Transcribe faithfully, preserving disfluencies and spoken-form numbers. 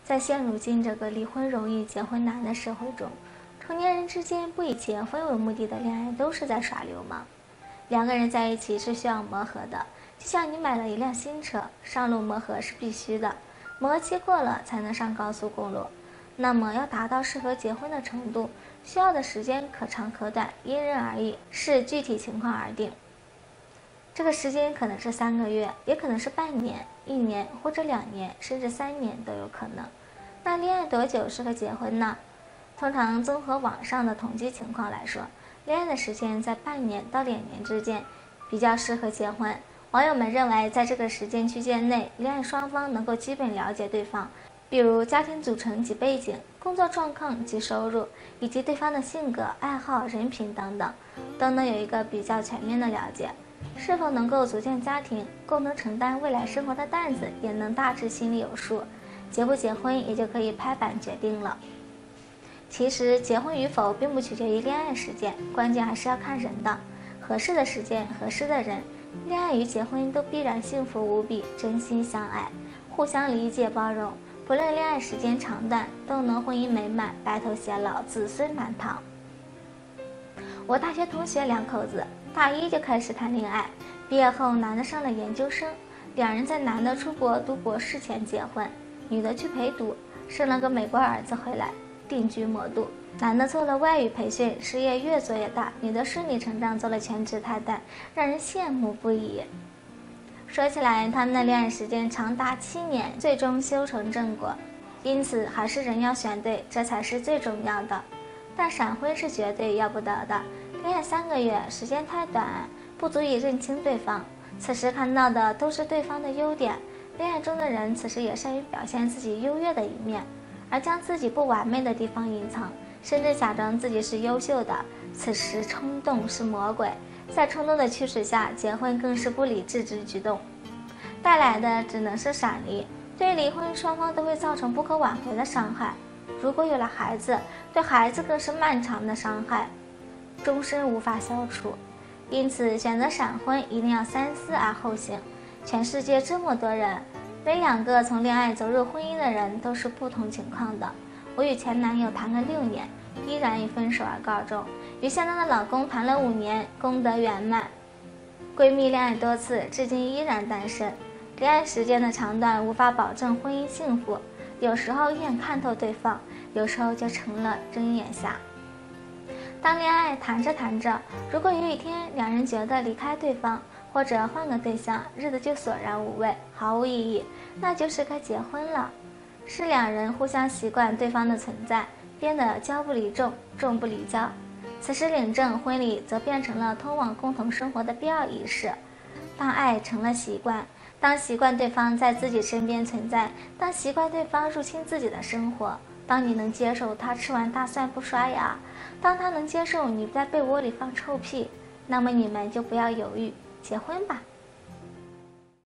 在现如今这个离婚容易结婚难的社会中，成年人之间不以结婚为目的的恋爱都是在耍流氓。两个人在一起是需要磨合的，就像你买了一辆新车，上路磨合是必须的，磨合期过了才能上高速公路。那么要达到适合结婚的程度，需要的时间可长可短，因人而异，视具体情况而定。这个时间可能是三个月，也可能是半年、一年或者两年，甚至三年都有可能。那恋爱多久适合结婚呢？通常综合网上的统计情况来说，恋爱的时间在半年到两年之间，比较适合结婚。网友们认为，在这个时间区间内，恋爱双方能够基本了解对方，比如家庭组成及背景、工作状况及收入，以及对方的性格、爱好、人品等等，都能有一个比较全面的了解。是否能够组建家庭，够能承担未来生活的担子，也能大致心里有数。结不结婚也就可以拍板决定了。其实结婚与否并不取决于恋爱时间，关键还是要看人的。合适的时间，合适的人，恋爱与结婚都必然幸福无比，真心相爱，互相理解包容，不论恋爱时间长短，都能婚姻美满，白头偕老，子孙满堂。我大学同学两口子大一就开始谈恋爱，毕业后男的上了研究生，两人在男的出国读博士前结婚，女的去陪读，生了个美国儿子回来，定居魔都。男的做了外语培训，事业越做越大，女的顺理成章做了全职太太，让人羡慕不已。说起来，他们的恋爱时间长达七年，最终修成正果。因此，还是人要选对，这才是最重要的。但闪婚是绝对要不得的。恋爱三个月，时间太短，不足以认清对方。此时看到的都是对方的优点。恋爱中的人此时也善于表现自己优越的一面，而将自己不完美的地方隐藏，甚至假装自己是优秀的。此时冲动是魔鬼，在冲动的驱使下，结婚更是不理智之举动，带来的只能是闪离。对于离婚，双方都会造成不可挽回的伤害。如果有了孩子，对孩子更是漫长的伤害，终身无法消除。因此，选择闪婚一定要三思而后行。全世界这么多人，每两个从恋爱走入婚姻的人都是不同情况的。我与前男友谈了六年，依然以分手而告终；与现在的老公谈了五年，功德圆满。闺蜜恋爱多次，至今依然单身。恋爱时间的长短无法保证婚姻幸福，有时候一眼看透对方，有时候就成了睁眼瞎。当恋爱谈着谈着，如果有一天两人觉得离开对方，或者换个对象，日子就索然无味，毫无意义，那就是该结婚了。是两人互相习惯对方的存在，变得交不离重，重不离交。此时领证婚礼则变成了通往共同生活的必要仪式。当爱成了习惯，当习惯对方在自己身边存在，当习惯对方入侵自己的生活，当你能接受他吃完大蒜不刷牙，当他能接受你在被窝里放臭屁，那么你们就不要犹豫，结婚吧。